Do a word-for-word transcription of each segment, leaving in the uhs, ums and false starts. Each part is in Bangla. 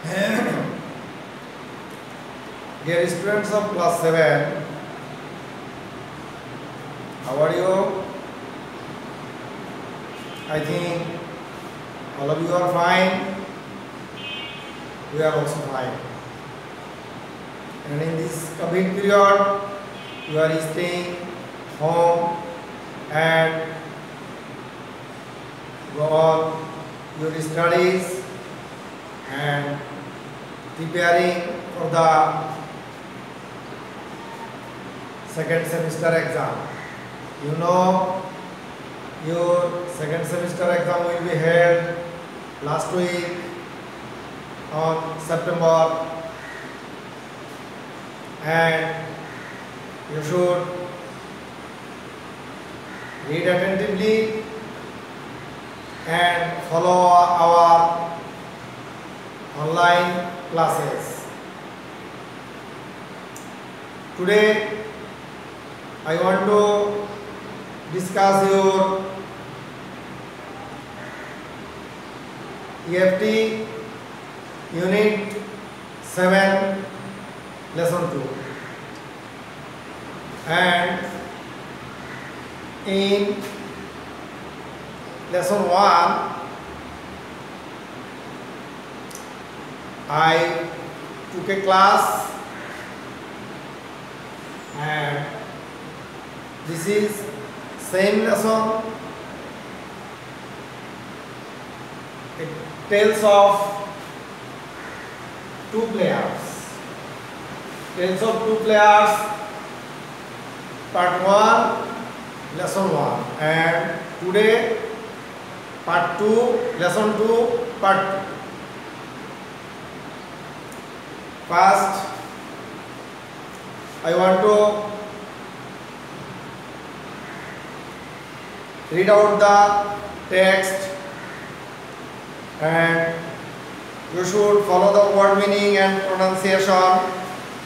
Dear students of class seven, how are you? I think all of you are fine. We are also fine. And in this COVID period, you are staying home and go on your studies and preparing for the second semester exam. You know your second semester exam will be held last week on September, and you should read attentively and follow our online classes. Today I want to discuss your E F T Unit seven Lesson two, and in Lesson one I took a class, and this is same lesson. It tells of two players. Tells of two players, part one, lesson one, and today part two, lesson two, part two. First, I want to read out the text, and you should follow the word meaning and pronunciation.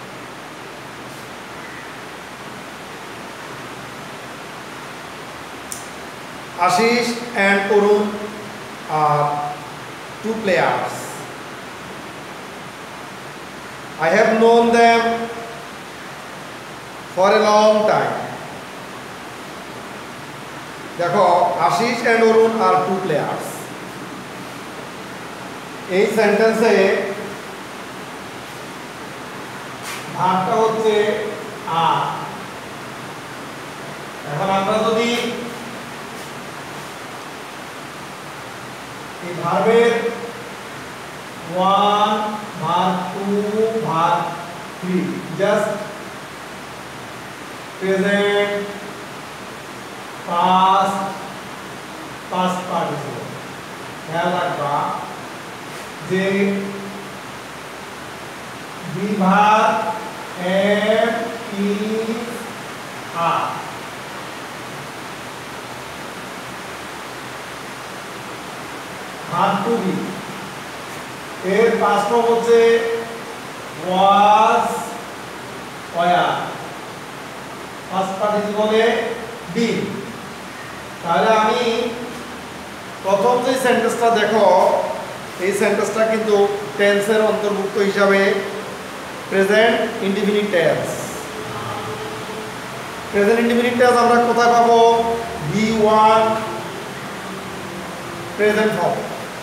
Ashish and Arun are two players. I have known them for a long time. দেখো, Ashis and Arun are two players. এই সেন্টেন্সে ভার্বটা হচ্ছে আর। এখন আমরা যদি এই ভার্বের one, verb two, verb three, just present, past, past participle খেয়াল রাখবা যে বিভাগ am is are. Verb to be এর পাস্ট ফর্ম হচ্ছে ওয়াজ, ওয়ার, পাস্ট পার্টিসিপলে বি। তাহলে আমি প্রথম যে সেন্টেন্সটা দেখো, এই সেন্টেন্সটা কিন্তু টেন্সের অন্তর্ভুক্ত হিসাবে present indefinite tense. Present indefinite tense আমরা কোথায় পাবো? V one present form.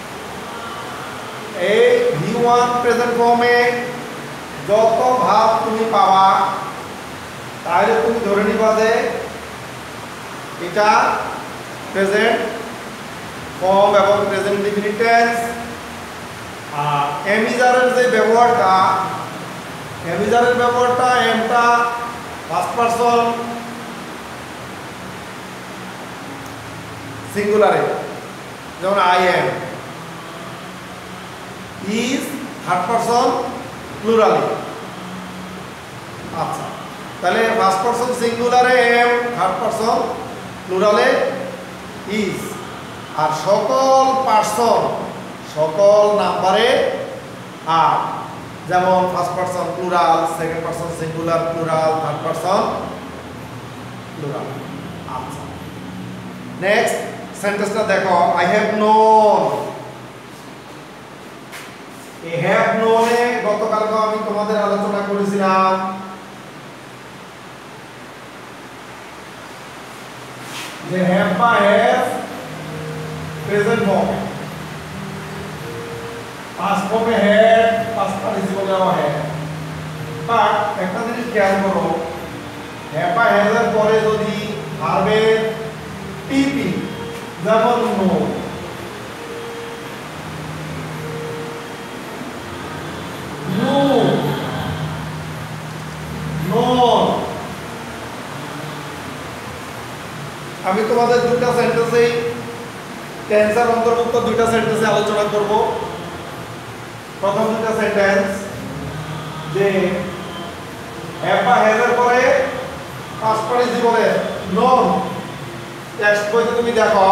এই ভি ওয়ান প্রেজেন্ট ফর্মে যত ভাব তুমি পাবা, তাহলে তুমি ধরে নিবা যে এটা প্রেজেন্ট ফর্ম এবং প্রেজেন্ট ইনডিফিনিট টেন্স। আর এমিজারের যে ব্যবহারটা, এমিজারের ব্যবহারটা এমটা ফার্স্ট পারসন সিঙ্গুলারে, যেমন I am, is third person প্লুরালে। আচ্ছা, তাহলে ফার্স্ট পারসন সিঙ্গুলারে এম, থার্ড পারসন প্লুরালে ইজ। আর সকল পারসন, সকল নাম্বারে আর, যেমন first person plural, second person singular plural, third person plural. আচ্ছা, নেক্সট সেন্টেন্সটা দেখো, I have known. I have known আমাদের আলোচনা করেছিলাম যে হ্যাভ বা হ্যাজ প্রেজেন্ট ফর্ম, পাস্ট ফর্মে হ্যাড, পাস্ট পার্টিসিপলেও হ্যাড। বাট একটা জিনিস খেয়াল করো, হ্যাভ বা হ্যাজ এর পরে যদি ভার্বের টিপি যেমন নো, নো, নন, আমি তোমাদের দুটো সেন্টেন্সেই টেন্সের অন্তর্ভুক্ত দুইটা সেন্টেন্সে আলোচনা করব। প্রথম দুটো সেন্টেন্স যে হ্যাভ বা হ্যাজ এর পরে পাস্ট পার্টিসিপলে নন। টেক্সট বইতে তুমি দেখো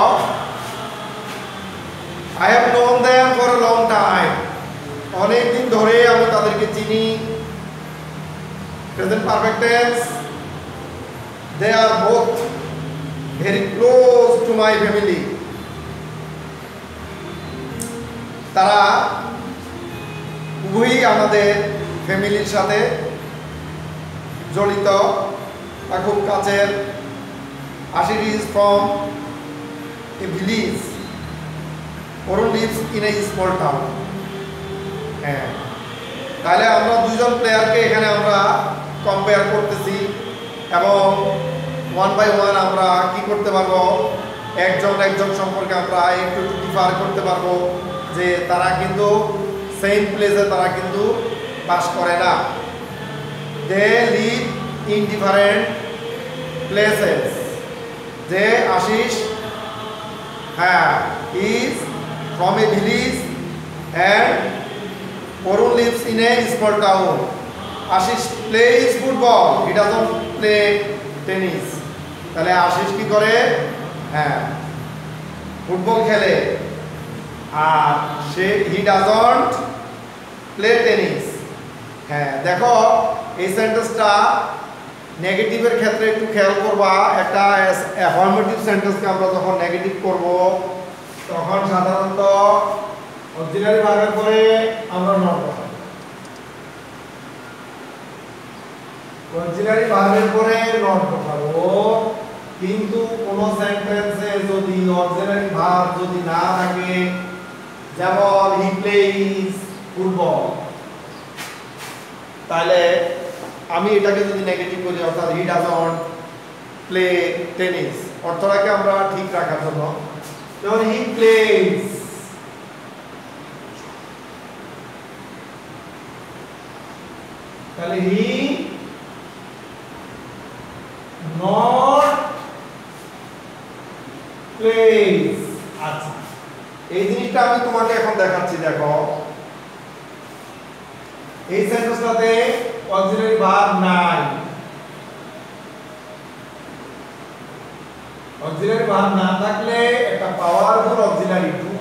I have known them for a long time, অনেক দিন ধরে আমি তাদেরকে চিনি। Present perfect tense they are both very close to my family, তারা উভয়ই আমাদের ফ্যামিলির সাথে জড়িত বা খুব কাছের। Ashir is from a village, Orun lives in a small town. হ্যাঁ, তাহলে আমরা দুইজন প্লেয়ারকে এখানে আমরা কম্পেয়ার করতেছি এবং ওয়ান বাই ওয়ান আমরা কি করতে পারবো, একজন একজন সম্পর্কে আমরা একটু একটু ডিফার করতে পারবো যে তারা কিন্তু সেম প্লেসে তারা কিন্তু বাস করে না। They live in different places. যে আশিস হ্যাঁ is from a village and Arun lives in a small town. Ashis plays football, he doesn't play tennis. তাহলে আশিস কি করে, হ্যাঁ ফুটবল খেলে, আর সে হি ডাজন্ট প্লে টেনিস। হ্যাঁ দেখো এই সেন্টেন্সটা নেগেটিভের ক্ষেত্রে একটু খেয়াল করবা। একটা অ্যাফার্মেটিভ সেন্টেন্সকে আমরা যখন নেগেটিভ করব তখন সাধারণত অক্সিলারি ভার্বের পরে আমরা নট বসাবো। অক্সিলারি ভার্বের পরে নট বসাবো, কিন্তু কোন সেন্টেন্সে যদি অক্সিলারি ভার্ব যদি না থাকে, যেমন হি প্লেইজ ফুটবল, তাহলে আমি এটাকে যদি নেগেটিভ করি অর্থাৎ হি ডাজন্ট প্লে টেনিস, অর্থটাকে আমরা ঠিক রাখার জন্য যেমন হি প্লেজ, তাহলে হি নট প্লেজ। আচ্ছা এই জিনিসটা আমি তোমাকে এখন দেখাচ্ছি। দেখো এই সেন্টেন্সটাতে অক্সিলারি ভার্ব নাই। অক্সিলারি ভার্ব না থাকলে একটা পাওয়ারফুল অক্সিলারি টু,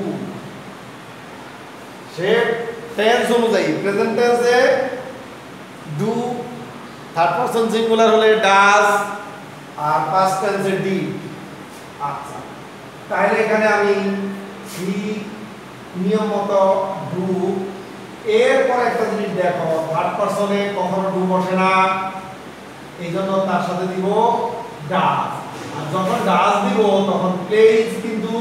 সে টেন্স অনুযায়ী প্রেজেন্ট টেন্সে ডু, থার্ড পারসন সিঙ্গুলার হলে ডাজ, আর পাস্ট টেন্সে ডিড। আচ্ছা তাহলে এখানে আমি হি নিয়ম মতো ডু, এরপর একটা জিনিস দেখো থার্ড পারসনে কখনো ডু বসে না, এই জন্য তার সাথে দিব ডাজ। আর যখন ডাজ দিব তখন প্লেজ কিন্তু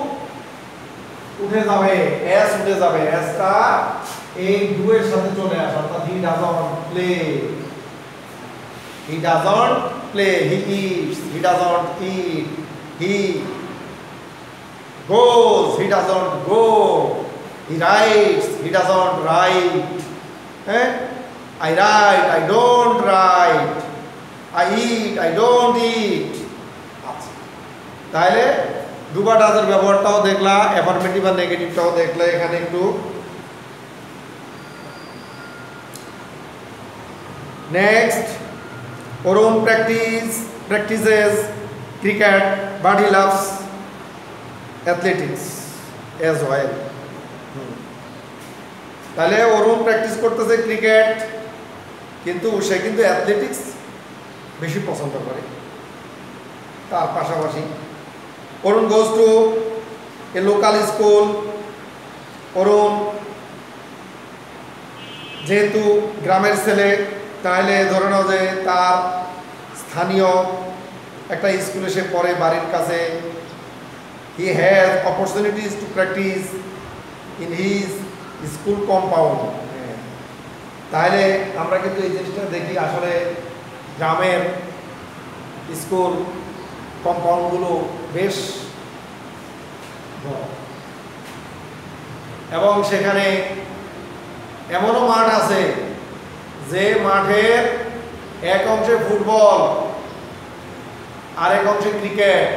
উঠে যাবে, এস উঠে যাবে, এসটা এই ডু এর সাথে চলে আসে, অর্থাৎ he doesn't play, he doesn't play, he it's, he doesn't it, he goes, he doesn't go, he writes, he doesn't write, eh? I write, I don't write, I eat, I don't eat. আচ্ছা তাহলে দুবার ডাজের ব্যবহারটাও দেখলা, অ্যাফার্মেটিভ আর নেগেটিভটাও দেখলে। এখানে একটু next, Arun practice practices cricket but he loves athletics as well. তাহলে অরুণ প্র্যাকটিস করতেছে ক্রিকেট, কিন্তু সে কিন্তু অ্যাথলেটিক্স বেশি পছন্দ করে। তার পাশাপাশি Arun goes to a local school, Arun যেহেতু গ্রামের ছেলে, তাহলে ধরে নাও যে তার স্থানীয় একটা স্কুলে সে পড়ে বাড়ির কাছে, he has opportunities to practice in his school compound. তাহলে আমরা কিন্তু এই জিনিসটা দেখি, আসলে গ্রামের স্কুল কম্পাউন্ডগুলো বেশ বড়, এবং সেখানে এমনও মাঠ আছে যে মাঠের এক অংশে ফুটবল আর এক অংশে ক্রিকেট,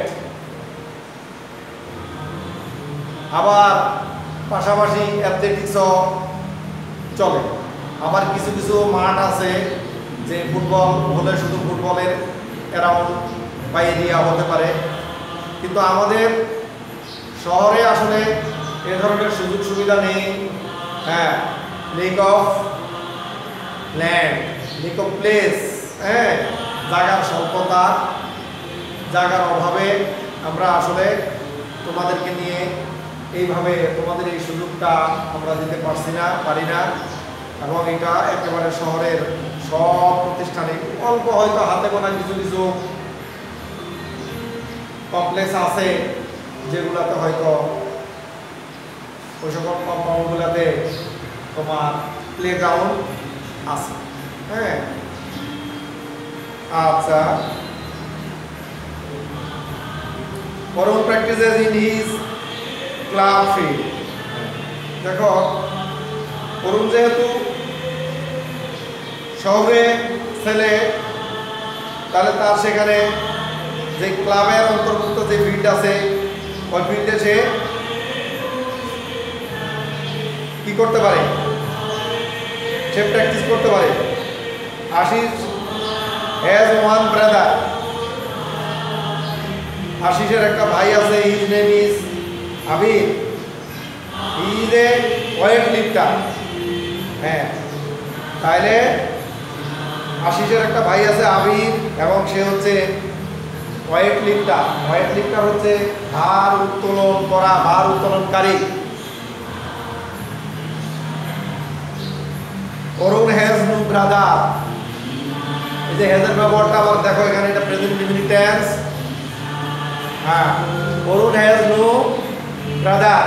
আবার পাশাপাশি অ্যাথলেটিক্সও চলে। আবার কিছু কিছু মাঠ আছে যে ফুটবল হলে শুধু ফুটবলের অ্যারাউন্ড বা এরিয়া হতে পারে, কিন্তু আমাদের শহরে আসলে এ ধরনের সুযোগ সুবিধা নেই। হ্যাঁ, lack of land, lack of place, হ্যাঁ, জায়গার স্বল্পতা, জায়গার অভাবে আমরা আসলে তোমাদেরকে নিয়ে এইভাবে তোমাদের এই সুযোগটা আমরা দিতে পারছি না, পারি না। এবং এটা একেবারে শহরের সব প্রতিষ্ঠানে অল্প হয়তো হাতে গোনা কিছু কিছু কমপ্লেক্স আছে যেগুলোতে হয়তো ওই সকল কম্পাউন্ডগুলোতে তোমার প্লে গ্রাউন্ড আছে। হ্যাঁ, আচ্ছা, Varun practices in his club field. দেখো, অরুণ যেহেতু শহরে ছেলে, তাহলে তার সেখানে যে ক্লাবের অন্তর্ভুক্ত যে ফিল্ড আছে ওই ফিল্ডে সে কি করতে পারে, সে প্র্যাকটিস করতে পারে। আশিস হ্যাজ ওয়ান ব্রাদার, আশিসের একটা ভাই আছে, his name is Abir, he is a weight lifter. হ্যাঁ, তাহলে আশিসের একটা ভাই আছে আবির, এবং সে হচ্ছে ওয়েট লিফটার। ওয়েট লিফটার হচ্ছে ভার উত্তোলন করা, ভার উত্তোলনকারী। অরুণ হ্যাজ নো ব্রাদার, এই যে হ্যাজের ব্যবহারটা আবার দেখো এখানে, এটা প্রেজেন্ট ইনডিফিনিট টেন্স। হ্যাঁ, Arun has no brother,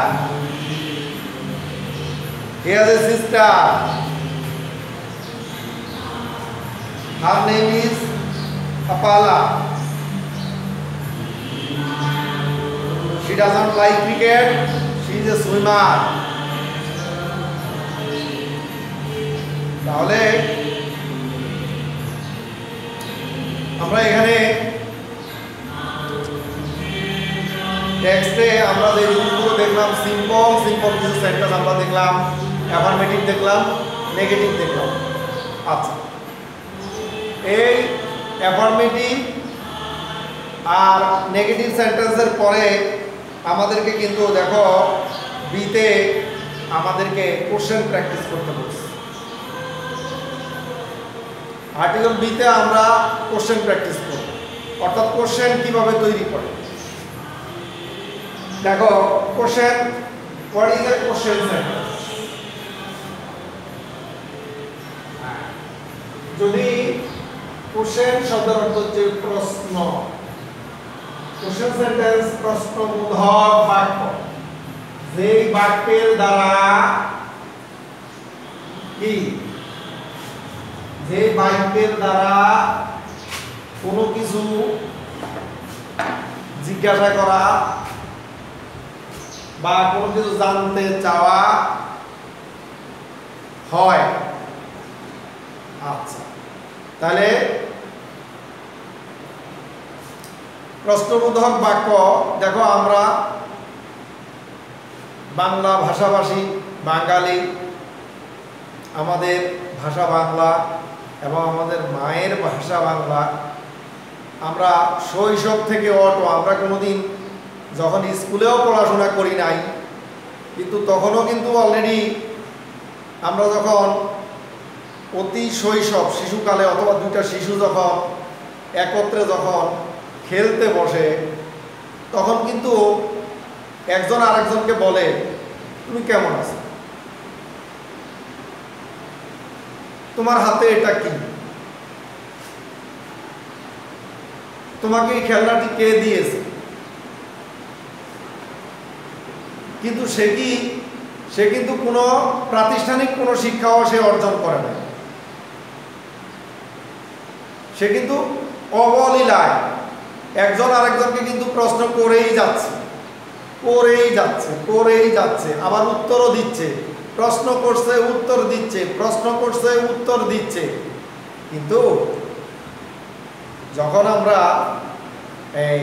he has a sister, her name is Apala, she doesn't like cricket, she is a swimmer. তাহলে আমরা এখানে টেক্সটে আমরা যে রুলগুলো দেখলাম, সিম্পল সিম্পল কিছু সেন্টেন্স আমরা দেখলাম, অ্যাফার্মেটিভ দেখলাম, নেগেটিভ দেখলাম। আচ্ছা, এই অ্যাফার্মেটিভ আর নেগেটিভ সেন্টেন্সের পরে আমাদেরকে কিন্তু দেখো বিতে আমাদেরকে কোশ্চেন প্র্যাকটিস করতে বলছে। আর্টিকেল বিতে আমরা কোশ্চেন প্র্যাকটিস করব, অর্থাৎ কোশ্চেন কিভাবে তৈরি করে। দেখো question, what is a question sentence? যদি কোশ্চেন শব্দের অর্থ হচ্ছে প্রশ্ন, কোশ্চেন সেন্টেন্স প্রশ্নবোধক বাক্য, যেই বাক্যের দ্বারা কি, যে বাক্যের দ্বারা কোনো কিছু জিজ্ঞাসা করা বা কোনো কিছু জানতে চাওয়া হয়। আচ্ছা, তাহলে প্রশ্নবোধক বাক্য, দেখো আমরা বাংলা ভাষাভাষী বাঙালি, আমাদের ভাষা বাংলা এবং আমাদের মায়ের ভাষা বাংলা, আমরা শৈশব থেকে অটো, আমরা কোনোদিন যখন স্কুলেও পড়াশোনা করি নাই, কিন্তু তখনও কিন্তু অলরেডি আমরা যখন অতি শৈশব শিশুকালে অথবা দুইটা শিশু যখন একত্রে যখন খেলতে বসে, তখন কিন্তু একজন আরেকজনকে বলে তুমি কেমন আছো। তোমার হাতে এটা কি, তোমাকে এই খেলনাটি কে দিয়েছে? কিন্তু সে কি সে কিন্তু কোনো প্রাতিষ্ঠানিক কোনো শিক্ষাও সে অর্জন করে না। সে কিন্তু অবলীলায় একজন আরেকজনকে কিন্তু প্রশ্ন করেই যাচ্ছে করেই যাচ্ছে করেই যাচ্ছে আবার উত্তরও দিচ্ছে, প্রশ্ন করছে উত্তর দিচ্ছে, প্রশ্ন করছে উত্তর দিচ্ছে। কিন্তু যখন আমরা এই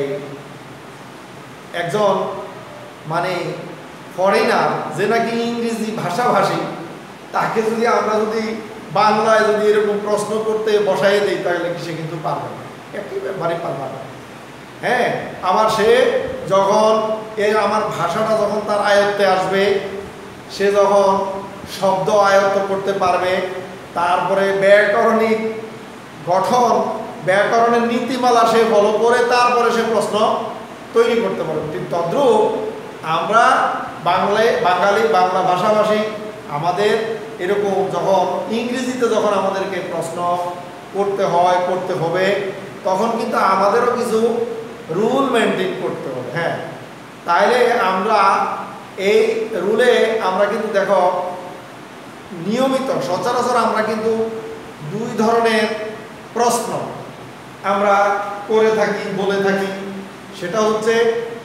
একজন মানে ফরেনার যে নাকি ইংরেজি ভাষাভাষী, তাকে যদি আমরা যদি বাংলায় যদি এরকম প্রশ্ন করতে বসাই দিই, তাহলে সে কিন্তু পারবে না, একেবারে পারবে না। হ্যাঁ, আবার সে যখন এ আমার ভাষাটা যখন তার আয়ত্তে আসবে, সে যখন শব্দ আয়ত্ত করতে পারবে, তারপরে ব্যাকরণিক গঠন ব্যাকরণের নীতিমালা সে ফলো করে তারপরে সে প্রশ্ন তৈরি করতে পারবে। ঠিক তদ্রূপ আমরা বাংলায় বাঙালি বাংলা ভাষাভাষী আমাদের এরকম যখন ইংরেজিতে যখন আমাদেরকে প্রশ্ন করতে হয় করতে হবে, তখন কিন্তু আমাদেরও কিছু রুল মেনটেন করতে হবে। হ্যাঁ, তাইলে আমরা এই রুলে আমরা কিন্তু দেখো নিয়মিত সচরাচর আমরা কিন্তু দুই ধরনের প্রশ্ন আমরা করে থাকি বলে থাকি। সেটা হচ্ছে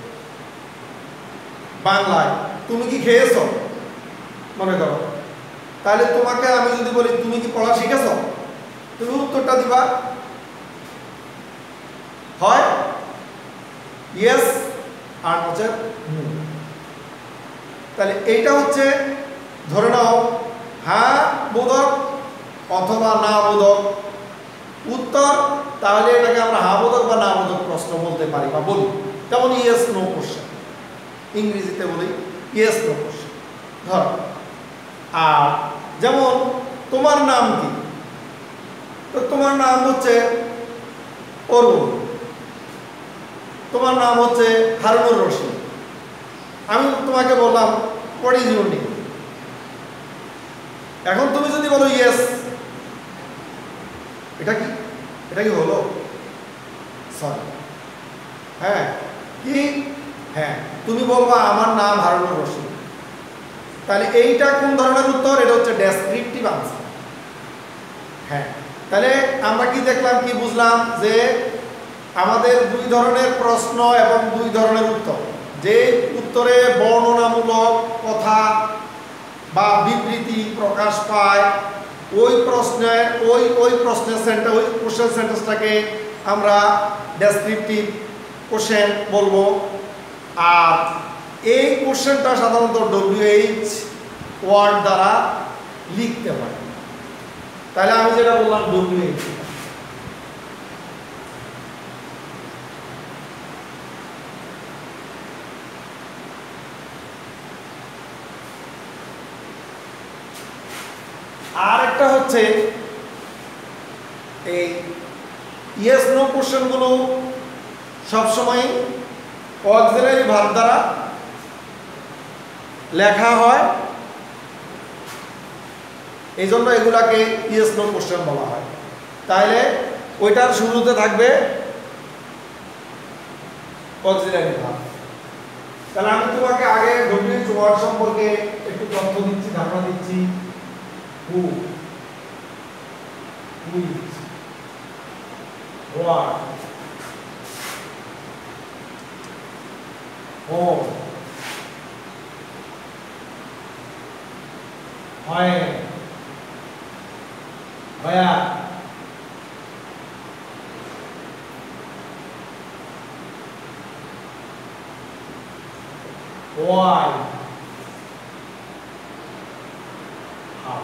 বাংলায় তুমি কি খেয়েছো, মনে করো, তাহলে তোমাকে আমি যদি বলি তুমি কি পড়া শিখেছো, তুমি উত্তরটা দিবা হয় ইয়েস আর হচ্ছে নো। তাহলে এইটা হচ্ছে ধরে নাও হ্যাঁ বোধক অথবা না বোধক উত্তর, তাহলে এটাকে আমরা হ্যাঁ বোধক বা না বোধক প্রশ্ন বলতে পারি বা বলি। যেমন ইয়েস নো কোশ্চেন, ইংরেজিতে বলি ইয়েস নো কোশ্চেন। ধর, আর যেমন তোমার নাম কি, তো তোমার নাম হচ্ছে অরুণ, তোমার নাম হচ্ছে হারুনুর রশিদ। আমি তোমাকে বললাম হোয়াট ইজ ইউর নেম। এখন তুমি যদি বলো ইয়েস, এটা কি এটা কি হলো? সরি, হ্যাঁ কি, হ্যাঁ তুমি বলবা আমার নাম হারুনুর রশিদ। তাহলে এইটা কোন ধরনের উত্তর? এটা হচ্ছে ডেসক্রিপটিভ আনসার। হ্যাঁ, তাহলে আমরা কি দেখলাম, কি বুঝলাম, যে আমাদের দুই ধরনের প্রশ্ন এবং দুই ধরনের উত্তর। যে উত্তরে বর্ণনামূলক কথা বা বিবৃতি প্রকাশ পায়, ওই প্রশ্নে ওই ওই প্রশ্নের সেন্টেন্স ওই কোশ্চেন সেন্টেন্সটাকে আমরা ডেসক্রিপটিভ কোশ্চেন বলবো। আর এই কোশ্চেনটা সাধারণত ডব্লিউএইচ ওয়ার্ড দ্বারা লিখতে হয়। তাহলে আমি যেটা বললাম ডব্লিউএইচ। আর একটা হচ্ছে এই ইয়েস নো কোশ্চেনগুলো সবসময় অক্সিলারি ভার্ব দ্বারা লেখা হয়, এই জন্য এগুলাকে ইয়েস নো কোশ্চেন বলা হয়। তাহলে ওইটার শুরুতে থাকবে অক্সিলারি ভার্ব। তাহলে আমি তোমাকে আগে ডব্লিউএইচ ওয়ার্ড সম্পর্কে একটু তথ্য দিচ্ছি, ধারণা দিচ্ছি। Who, which, what, whom, when, where, why, how.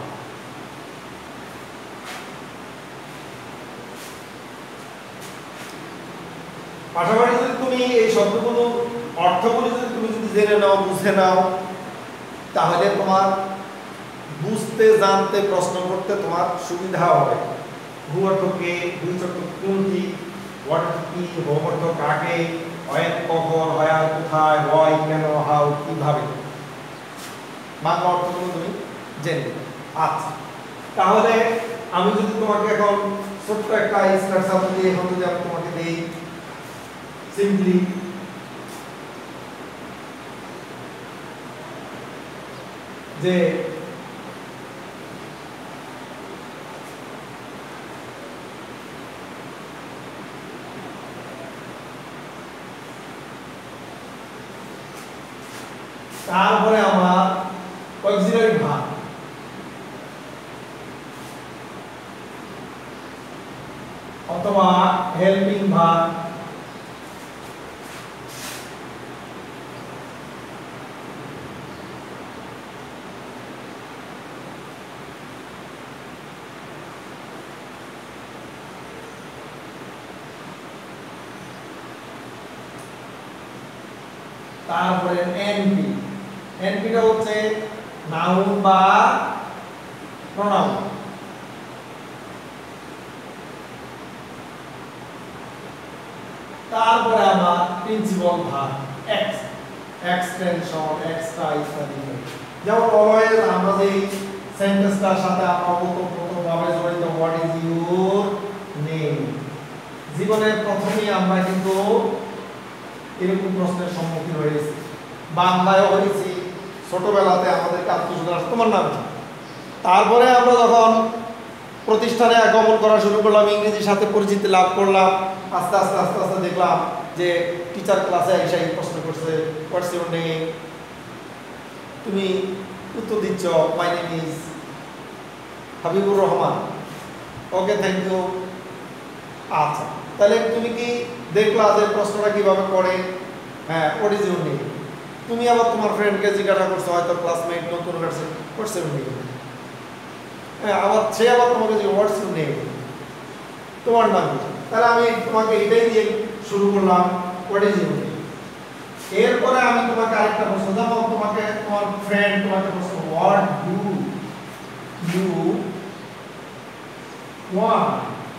পাশাপাশি যদি তুমি এই শব্দগুলো অর্থগুলো যদি তুমি যদি জেনে নাও, বুঝে নাও, তাহলে তোমার বুঝতে জানতে প্রশ্ন করতে তোমার সুবিধা হবে। হু অর্থ কে, হুইচ অর্থ কোনটি, হোয়াট অর্থ কি, হোম অর্থ কাকে, হোয়েন কখন, হোয়ার কোথায়, হোয়াই কেন, হাউ কিভাবে, বাংলা অর্থগুলো তুমি জেনে। আচ্ছা, তাহলে আমি যদি তোমাকে এখন ছোট্ট একটা স্ট্রাকচার দিয়ে এখন যদি আমি তোমাকে দেই সিম্পলি যে তারপরে আমার অক্সিলারি ভার্ব অথবা হেল্পিং ভার্ব তারপরে এনপি এনপিটা হচ্ছে নাউন বা প্রোনাউন তারপরে আমার principal verb ex extension extra ইত্যাদি যেমন অলওয়েজ আমরা যে সেন্টেন্সটার সাথে আমরা প্রথমভাবে জড়িত হোয়াট ইজ ইউর নেম জীবনের প্রথমেই আমরা কিন্তু এরকম প্রশ্নের সম্মুখীন হয়েছি বাংলায় হয়েছি ছোটবেলাতে আমাদেরকে আত্মীয়স্বজন তোমার নাম কি তারপরে আমরা যখন প্রতিষ্ঠানে আগমন করা শুরু করলাম ইংরেজির সাথে পরিচিতি লাভ করলাম আস্তে আস্তে আস্তে আস্তে দেখলাম যে টিচার ক্লাসে এসে প্রশ্ন করছে হোয়াটস ইউর নেম তুমি উত্তর দিচ্ছ my name is Habibur Rahman okay thank you আচ্ছা তাহলে তুমি কি দেখলা যে প্রশ্নটা কিভাবে করে হ্যাঁ হোয়াট ইজ ইউর নেম তুমি আবার তোমার ফ্রেন্ডকে জিজ্ঞাসা করছো হয়তো ক্লাসমেট নতুন আসছে হোয়াটস ইউর নেম হ্যাঁ আবার সে আবার তোমাকে যে হোয়াটস ইউর নেম তোমার নাম কি তাহলে আমি তোমাকে এটাই দিয়ে শুরু করলাম হোয়াট ইজ ইউর নেম এরপরে আমি তোমাকে আরেকটা প্রশ্ন যেমন তোমাকে তোমার ফ্রেন্ড তোমাকে প্রশ্ন হোয়াট ডু ইউ ওয়ান্ট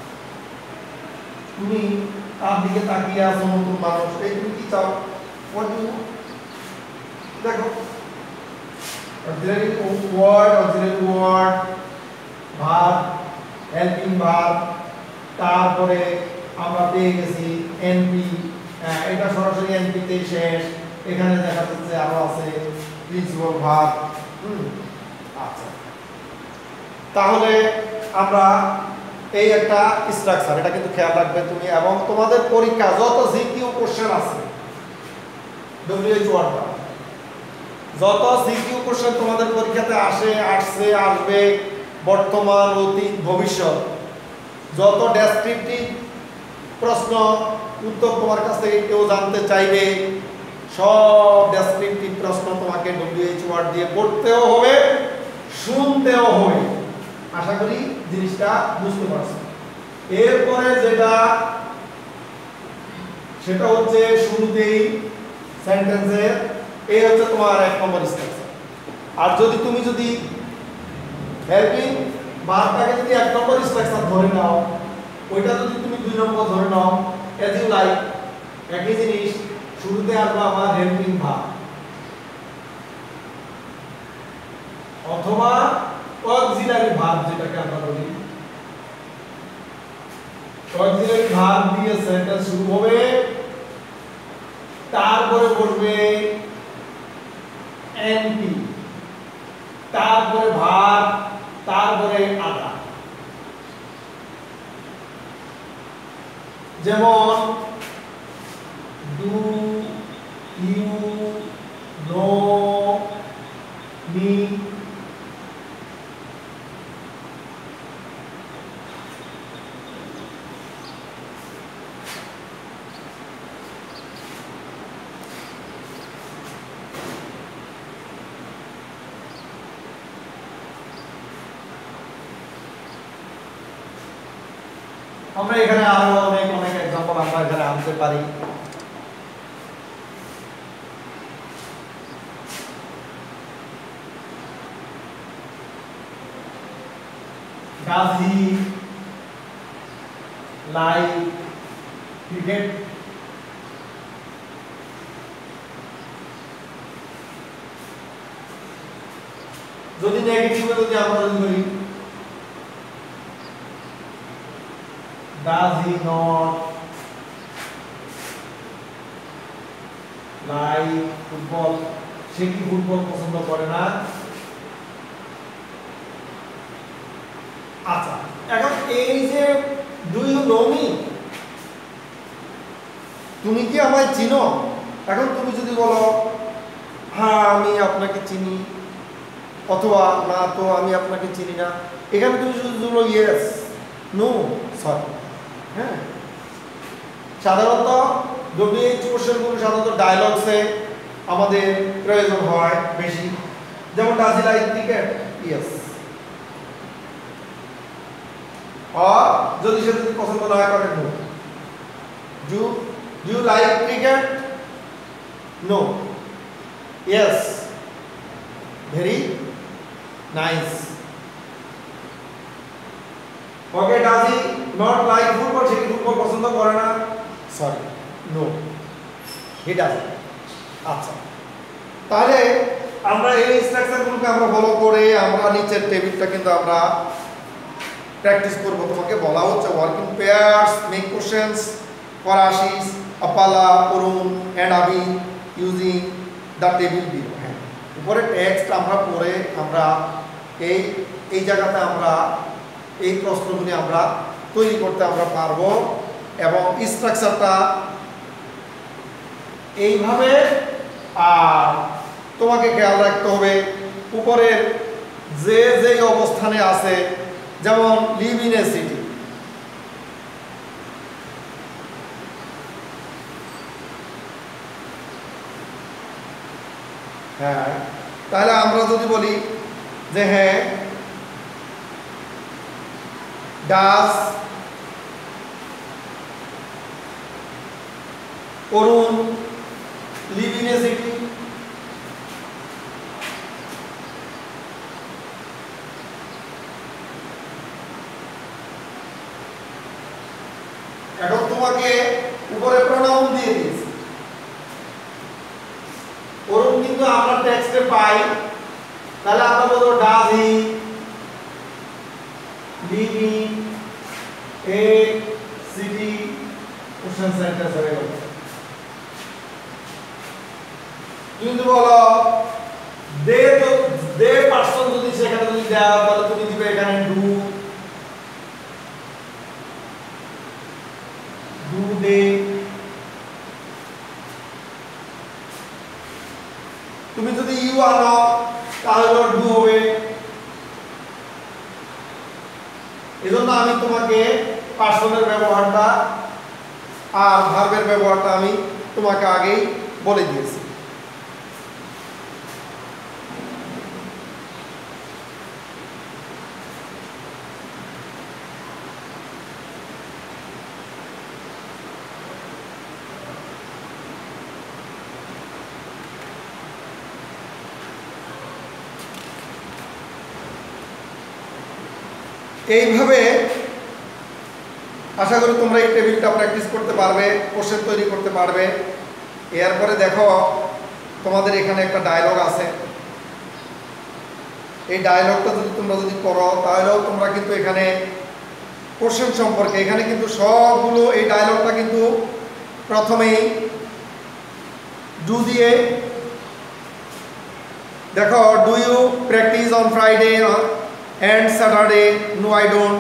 তুমি তার দিকে তাকিয়ে আছো নতুন মানুষ এই তুমি কি চাও হোয়াট ডু দেখো auxiliary word auxiliary word verb helping verb তারপরে আমরা পেয়ে গেছি এনপি এটা সরাসরি এনপি তে শেষ এখানে দেখা যাচ্ছে আরো আছে প্রিন্সিপাল ভার্ব হুম আচ্ছা তাহলে আমরা এই একটা স্ট্রাকচার এটা কিন্তু খেয়াল রাখবে তুমি এবং তোমাদের পরীক্ষা যত জিকিউ কোশ্চেন আছে ডব্লিউএইচ ওয়ার্ডটা যত সিকিউ কোশ্চেন তোমাদের পরীক্ষাতে আসে আসছে আসবে বর্তমান অতীত ভবিষ্যৎ যত ডেসক্রিপটিভ প্রশ্ন উত্তর তোমার কাছ থেকে কেউ জানতে চাইবে সব ডেসক্রিপটিভ প্রশ্ন তোমাকে ডব্লিউএইচ ওয়ার্ড দিয়ে পড়তেও হবে শুনতেও হবে আশা করি জিনিসটা বুঝতে পারছো এরপরে যেটা সেটা হচ্ছে শুরুতেই সেন্টেন্সের এই হচ্ছে তোমার এক নম্বর স্ট্রাকচার আর যদি তুমি যদি হেল্পিং ভার্বটাকে যদি এক নম্বর স্ট্রাকচার ধরে নাও ওইটা যদি তুমি দুই নম্বর ধরে নাও এজ ইউ লাইক একই জিনিস শুরুতে আসবে আমার হেল্পিং ভার্ব অথবা অক্সিলারি ভার্ব যেটাকে আমরা বলি অক্সিলারি ভার্ব দিয়ে সেন্টেন্স শুরু হবে তারপরে বলবে এনপি তারপরে ভার্ব তারপরে আদা যেমন ডু ইউ নো মি আমরা এখানে আরো অনেক অনেক एग्जांपल আমরা এখানে আনতে পারি does he like cricket যদি নেগেটিভ যদি আমরা যদি বলি does he not like football, সে কি ফুটবল পছন্দ করে না? আচ্ছা, এখন এই যে ডু ইউ নো মি, তুমি কি আমায় চিনো? এখন তুমি যদি বলো হ্যাঁ আমি আপনাকে চিনি, অথবা না তো আমি আপনাকে চিনি না, এখানে তুমি শুধু বলো ইয়েস, নো, সরি। হ্যাঁ, সাধারণত ডব্লিউএইচ কোশ্চেনগুলো সাধারণত ডায়লগসে আমাদের প্রয়োজন হয় বেশি, যেমন does he like cricket, yes. আর যদি সে যদি পছন্দ না করে, no. Do do you like cricket? No. Yes, very nice. Okay, does he not like football, সে কি ফুটবল পছন্দ করে না? Sorry, no, he doesn't. আচ্ছা, তাহলে আমরা এই ইনস্ট্রাকশনগুলোকে আমরা ফলো করে আমরা নিচের টেবিলটা কিন্তু আমরা প্র্যাকটিস করব। তোমাকে বলা হচ্ছে working pairs, make questions for Ashis, Apala, Arun and Abi using the table below. হ্যাঁ, উপরে টেক্সট আমরা পড়ে আমরা এই এই জায়গাতে আমরা এই প্রশ্নগুলি আমরা তৈরি করতে আমরা পারবো, এবং স্ট্রাকচারটা এইভাবে। আর তোমাকে খেয়াল রাখতে হবে উপরের যে যে অবস্থানে আছে, যেমন লিভ ইন এ সিটি, হ্যাঁ, তাহলে আমরা যদি বলি যে হ্যাঁ does Arun live in a city, এখন তোমাকে উপরে প্রোনাউন দিয়ে দিয়েছি। অরুণ কিন্তু আমরা টেক্সটে পাই, তাহলে আমরা বলবো does he live in a city, question sentence হয়ে গেল। কিন্তু বলো দে, তো দে পারসন যদি সেখানে যদি দেওয়া, তাহলে তুমি দিবে এখানে ডু, ডু দে। তুমি যদি ইউ আনো তাহলে ডু হবে। এজন্য আমি তোমাকে পার্সনের ব্যবহারটা আর ভার্বের ব্যবহারটা আমি তোমাকে আগেই বলে দিয়েছি। এইভাবে আশা করি তোমরা এই টেবিলটা প্র্যাকটিস করতে পারবে, কোশ্চেন তৈরি করতে পারবে। এরপরে দেখো তোমাদের এখানে একটা ডায়লগ আছে, এই ডায়লগটা যদি তোমরা যদি করো তাহলেও তোমরা কিন্তু এখানে কোশ্চেন সম্পর্কে, এখানে কিন্তু সবগুলো এই ডায়লগটা কিন্তু প্রথমেই ডু দিয়ে। দেখো, do you practice on Friday and Saturday? No I don't.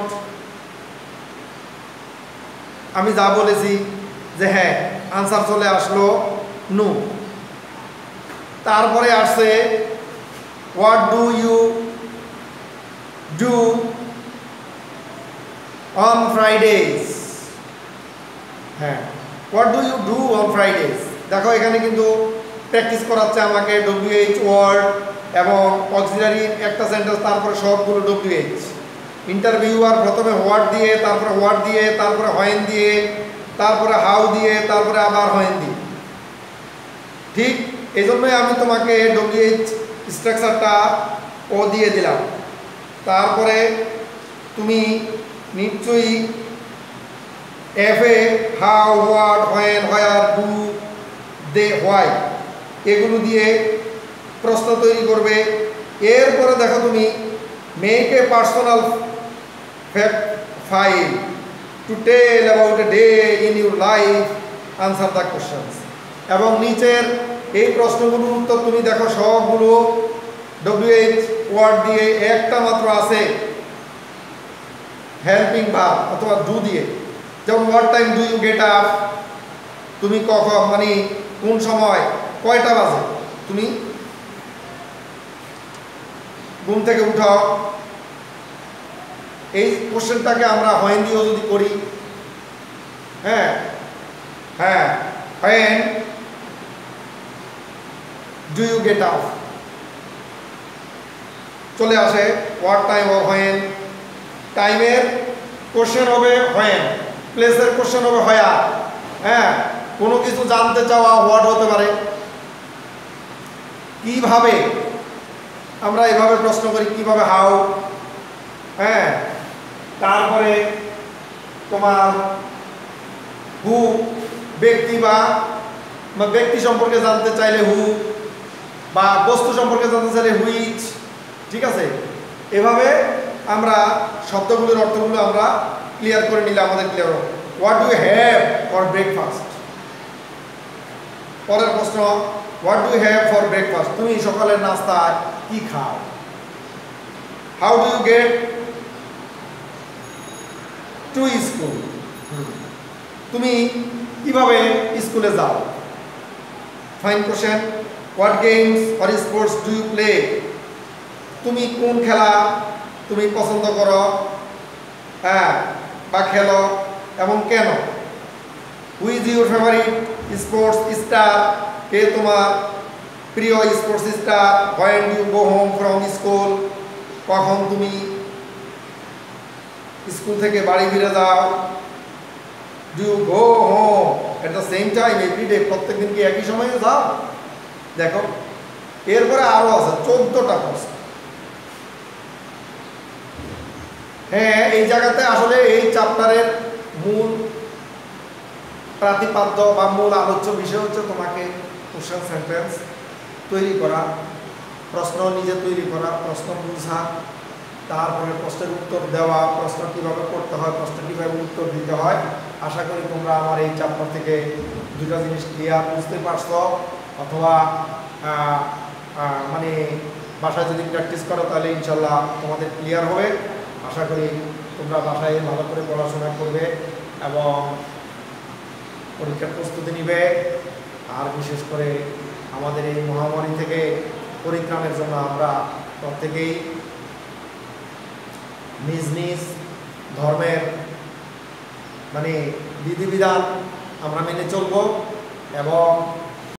আমি যা বলেছি যে হ্যাঁ, আনসার চলে আসলো নো। তারপরে আসছে what do you do on Fridays? হ্যাঁ, what do you do on Fridays. দেখো এখানে কিন্তু প্র্যাকটিস করাচ্ছে আমাকে ডব্লিউএইচ ওয়ার্ড এবং অক্সিলারি একটা সেন্টেন্স, তারপরে সবগুলো ডব্লিউএইচ। ইন্টারভিউয়ার প্রথমে হোয়াট দিয়ে, তারপরে হোয়াট দিয়ে, তারপরে হোয়েন দিয়ে, তারপরে হাউ দিয়ে, তারপরে আবার হোয়েন দিয়ে। ঠিক এই জন্যই আমি তোমাকে ডব্লিউএইচ স্ট্রাকচারটা ও দিয়ে দিলাম। তারপরে তুমি নিশ্চয়ই এফ এ how, what, when, where, do, they, why এগুলো দিয়ে প্রশ্ন তৈরি করবে। এরপরে দেখো তুমি make a personal fact file, to tell about a day in your life, answer the questions. এবং নিচের এই প্রশ্নগুলোর উত্তর তুমি দেখো সবগুলো ডব্লিউএইচ ওয়ার্ড দিয়ে, একটা মাত্র আছে হেল্পিং ভার্ব অথবা ডু দিয়ে। যেমন what time do you get up, তুমি কখন মানে কোন সময় কয়টা বাজে তুমি ঘুম থেকে উঠাও। এই কোশ্চেনটাকে আমরা হোয়েন দিয়েও যদি করি, হ্যাঁ হ্যাঁ when do you get up চলে আসে হোয়াট টাইম অর হোয়েন। টাইমের কোশ্চেন হবে হোয়েন, প্লেসের কোশ্চেন হবে হোয়ার। হ্যাঁ, কোনো কিছু জানতে চাওয়া হোয়াট হতে পারে। কিভাবে আমরা এভাবে প্রশ্ন করি, কিভাবে হাউ। হ্যাঁ, তারপরে তোমার হু, ব্যক্তি বা ব্যক্তি সম্পর্কে জানতে চাইলে হু, বা বস্তু সম্পর্কে জানতে চাইলে হুইচ। ঠিক আছে, এভাবে আমরা শব্দগুলোর অর্থগুলো আমরা ক্লিয়ার করে নিলে আমাদের ক্লিয়ার হবে। What do you have for breakfast. পরের প্রশ্ন, what do you have for breakfast, তুমি সকালের নাস্তায় কি খাও। How do you get to school, তুমি কিভাবে স্কুলে যাও। Fine question, what games or sports do you play, তুমি কোন খেলা তুমি পছন্দ করো, হ্যাঁ বা খেলো এবং কেন। Who is your favourite sports star, কে তোমার প্রিয় sports star. When do you go home from school, কখন তুমি স্কুল থেকে বাড়ি ফিরে যাও। Do you go home at the same time every day, প্রত্যেকদিন কি একই সময়ে যাও। দেখো এরপরে আরো আছে চোদ্দটা প্রশ্ন। হ্যাঁ, এই জায়গাতে আসলে এই চ্যাপ্টারের মূল প্রাতিপাদ্য বা মূল আলোচ্য বিষয় হচ্ছে তোমাকে কোশ্চেন সেন্টেন্স তৈরি করা, প্রশ্ন নিজে তৈরি করা, প্রশ্ন বোঝা, তারপরে প্রশ্নের উত্তর দেওয়া, প্রশ্ন কীভাবে করতে হয়, প্রশ্ন কীভাবে উত্তর দিতে হয়। আশা করি তোমরা আমার এই চ্যাপ্টার থেকে দুটা জিনিস ক্লিয়ার বুঝতে পারছো, অথবা মানে বাসায় যদি প্র্যাকটিস করো তাহলে ইনশাল্লাহ তোমাদের ক্লিয়ার হবে। আশা করি তোমরা বাসায় ভালো করে পড়াশোনা করবে এবং পরীক্ষার প্রস্তুতি নিবে। আর বিশেষ করে আমাদের এই মহামারী থেকে পরিত্রাণের জন্য আমরা প্রত্যেকেই নিজ নিজ ধর্মের মানে বিধিবিধান আমরা মেনে চলব এবং